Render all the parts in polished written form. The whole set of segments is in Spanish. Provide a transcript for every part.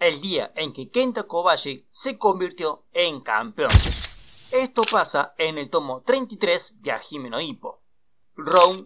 el día en que Kenta Kobashi se convirtió en campeón. Esto pasa en el tomo 33 de Hajime no Ippo. Round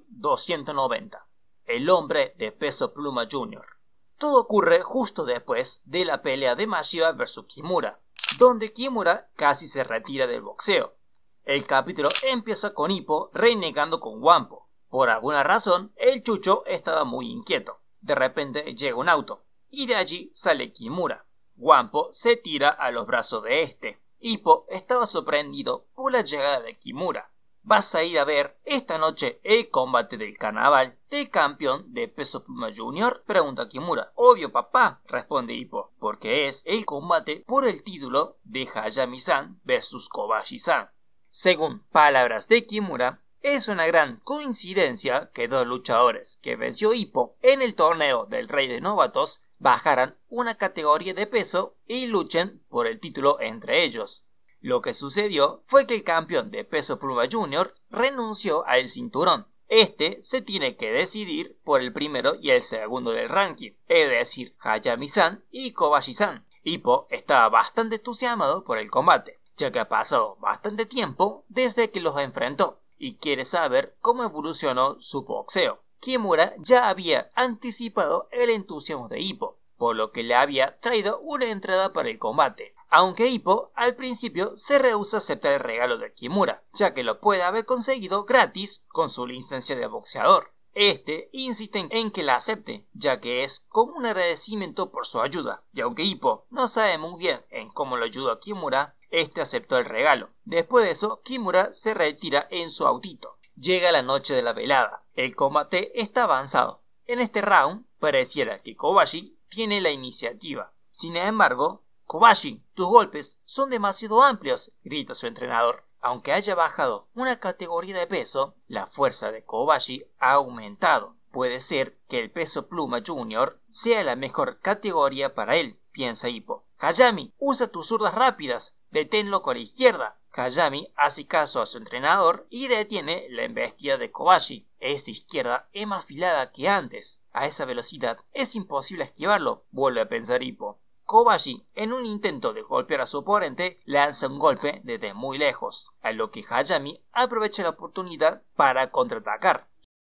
290. El hombre de peso pluma Jr. Todo ocurre justo después de la pelea de Mashiba vs Kimura, donde Kimura casi se retira del boxeo. El capítulo empieza con Ippo renegando con Wampo. Por alguna razón, el chucho estaba muy inquieto. De repente llega un auto, y de allí sale Kimura. Wampo se tira a los brazos de este. Ippo estaba sorprendido por la llegada de Kimura. ¿Vas a ir a ver esta noche el combate del carnaval del campeón de peso pluma Junior? Pregunta Kimura. Obvio, papá, responde Ippo, porque es el combate por el título de Hayami-san vs Kobashi-san. Según palabras de Kimura, es una gran coincidencia que dos luchadores que venció Ippo en el torneo del Rey de Novatos bajaran una categoría de peso y luchen por el título entre ellos. Lo que sucedió fue que el campeón de peso pluma Junior renunció al cinturón. Este se tiene que decidir por el primero y el segundo del ranking, es decir, Hayami-san y Kobashi-san. Ippo estaba bastante entusiasmado por el combate, ya que ha pasado bastante tiempo desde que los enfrentó y quiere saber cómo evolucionó su boxeo. Kimura ya había anticipado el entusiasmo de Ippo, por lo que le había traído una entrada para el combate, aunque Ippo al principio se rehúsa a aceptar el regalo de Kimura, ya que lo puede haber conseguido gratis con su licencia de boxeador. Este insiste en que la acepte, ya que es como un agradecimiento por su ayuda, y aunque Ippo no sabe muy bien en cómo lo ayudó a Kimura, este aceptó el regalo. Después de eso, Kimura se retira en su autito. Llega la noche de la velada. El combate está avanzado. En este round, pareciera que Kobashi tiene la iniciativa. Sin embargo, Kobashi, tus golpes son demasiado amplios, grita su entrenador. Aunque haya bajado una categoría de peso, la fuerza de Kobashi ha aumentado. Puede ser que el peso pluma Junior sea la mejor categoría para él, piensa Ippo. Hayami, usa tus zurdas rápidas, deténlo con la izquierda. Hayami hace caso a su entrenador y detiene la embestida de Kobashi. Esta izquierda es más afilada que antes. A esa velocidad es imposible esquivarlo, vuelve a pensar Ippo. Kobashi, en un intento de golpear a su oponente, lanza un golpe desde muy lejos, a lo que Hayami aprovecha la oportunidad para contraatacar.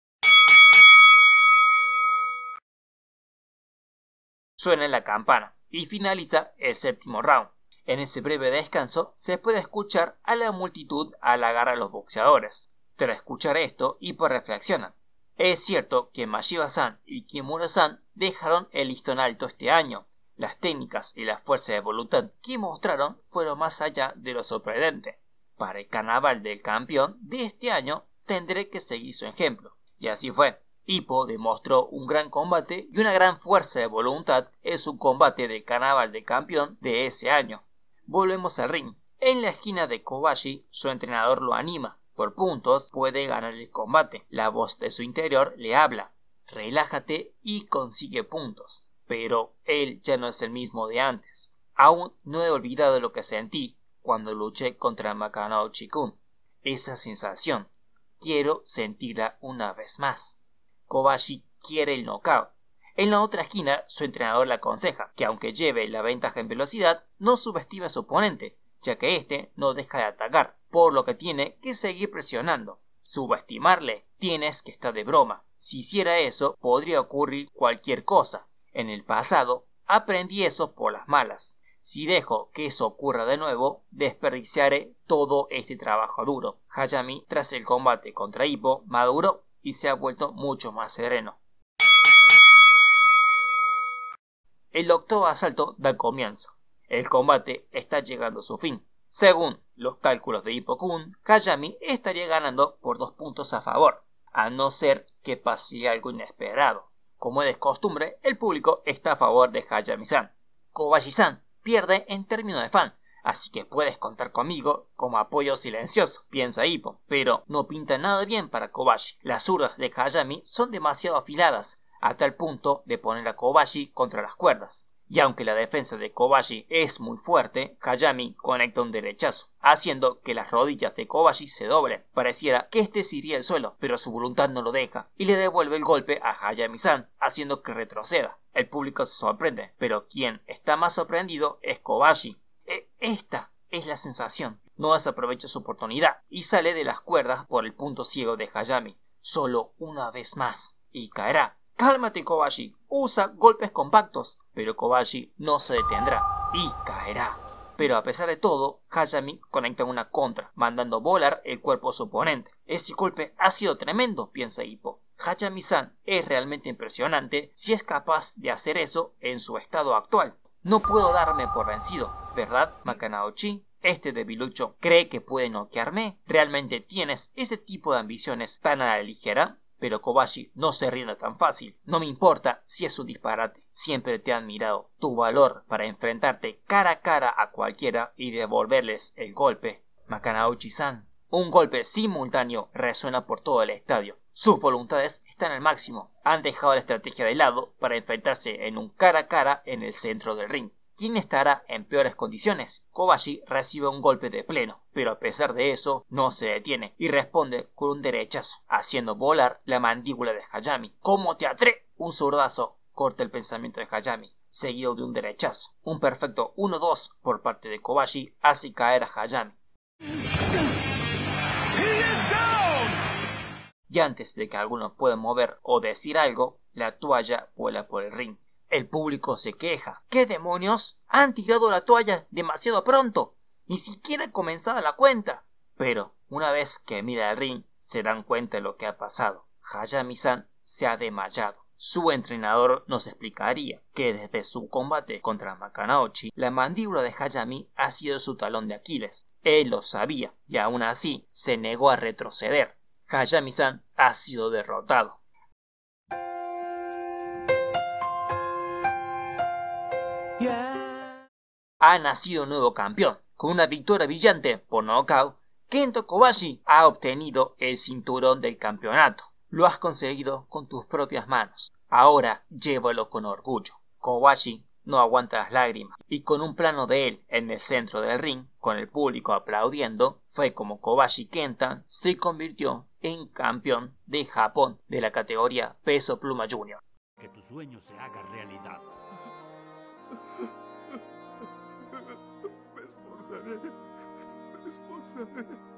Suena la campana y finaliza el séptimo round. En ese breve descanso se puede escuchar a la multitud halagar a los boxeadores. Tras escuchar esto, Ippo reflexiona. Es cierto que Mashiba-san y Kimura-san dejaron el listón alto este año. Las técnicas y la fuerza de voluntad que mostraron fueron más allá de lo sorprendente. Para el carnaval del campeón de este año tendré que seguir su ejemplo. Y así fue. Ippo demostró un gran combate y una gran fuerza de voluntad en su combate del carnaval del campeón de ese año. Volvemos al ring. En la esquina de Kobashi, su entrenador lo anima. Por puntos puede ganar el combate. La voz de su interior le habla. Relájate y consigue puntos. Pero él ya no es el mismo de antes. Aún no he olvidado lo que sentí cuando luché contra Makanouchi-kun. Esa sensación, quiero sentirla una vez más. Kobashi quiere el knockout. En la otra esquina, su entrenador le aconseja que aunque lleve la ventaja en velocidad, no subestime a su oponente, ya que este no deja de atacar, por lo que tiene que seguir presionando. Subestimarle, tienes que estar de broma. Si hiciera eso, podría ocurrir cualquier cosa. En el pasado, aprendí eso por las malas. Si dejo que eso ocurra de nuevo, desperdiciaré todo este trabajo duro. Hayami, tras el combate contra Ippo, maduró y se ha vuelto mucho más sereno. El octavo asalto da comienzo. El combate está llegando a su fin. Según los cálculos de Ippo-kun, Hayami estaría ganando por 2 puntos a favor, a no ser que pase algo inesperado. Como es de costumbre, el público está a favor de Hayami-san. Kobashi-san pierde en términos de fan, así que puedes contar conmigo como apoyo silencioso, piensa Ippo, pero no pinta nada bien para Kobashi. Las zurdas de Hayami son demasiado afiladas, a tal punto de poner a Kobashi contra las cuerdas. y aunque la defensa de Kobashi es muy fuerte, Hayami conecta un derechazo, haciendo que las rodillas de Kobashi se doblen. Pareciera que este se iría al suelo, pero su voluntad no lo deja y le devuelve el golpe a Hayami-san, haciendo que retroceda. El público se sorprende, pero quien está más sorprendido es Kobashi. Esta es la sensación. No desaprovecha su oportunidad y sale de las cuerdas por el punto ciego de Hayami. Solo una vez más y caerá. Cálmate, Kobashi. Usa golpes compactos. Pero Kobashi no se detendrá y caerá. Pero a pesar de todo, Hayami conecta una contra, mandando volar el cuerpo de su oponente. Ese golpe ha sido tremendo, piensa Ippo. Hayami-san es realmente impresionante si es capaz de hacer eso en su estado actual. No puedo darme por vencido, ¿verdad, Makanauchi? Este debilucho cree que puede noquearme. ¿Realmente tienes ese tipo de ambiciones tan a la ligera? Pero Kobashi no se rinde tan fácil. No me importa si es un disparate. Siempre te he admirado. Tu valor para enfrentarte cara a cara a cualquiera y devolverles el golpe. Makanauchi-san. Un golpe simultáneo resuena por todo el estadio. Sus voluntades están al máximo. Han dejado la estrategia de lado para enfrentarse en un cara a cara en el centro del ring. ¿Quién estará en peores condiciones? Kobashi recibe un golpe de pleno, pero a pesar de eso no se detiene y responde con un derechazo, haciendo volar la mandíbula de Hayami. ¿Cómo te atreves? Un zurdazo corta el pensamiento de Hayami, seguido de un derechazo. Un perfecto 1-2 por parte de Kobashi hace caer a Hayami. Y antes de que alguno pueda mover o decir algo, la toalla vuela por el ring. El público se queja. ¿Qué demonios? Han tirado la toalla demasiado pronto. Ni siquiera ha comenzado la cuenta. Pero una vez que mira el ring, se dan cuenta de lo que ha pasado. Hayami-san se ha desmayado. Su entrenador nos explicaría que desde su combate contra Makanauchi, la mandíbula de Hayami ha sido su talón de Aquiles. Él lo sabía y aún así se negó a retroceder. Hayami-san ha sido derrotado. Ha nacido un nuevo campeón. Con una victoria brillante por nocaut, Kento Kobashi ha obtenido el cinturón del campeonato. Lo has conseguido con tus propias manos. Ahora llévalo con orgullo. Kobashi no aguanta las lágrimas y con un plano de él en el centro del ring, con el público aplaudiendo, fue como Kobashi Kenta se convirtió en campeón de Japón de la categoría peso pluma junior. Que tu sueño se haga realidad. Me esforzaré.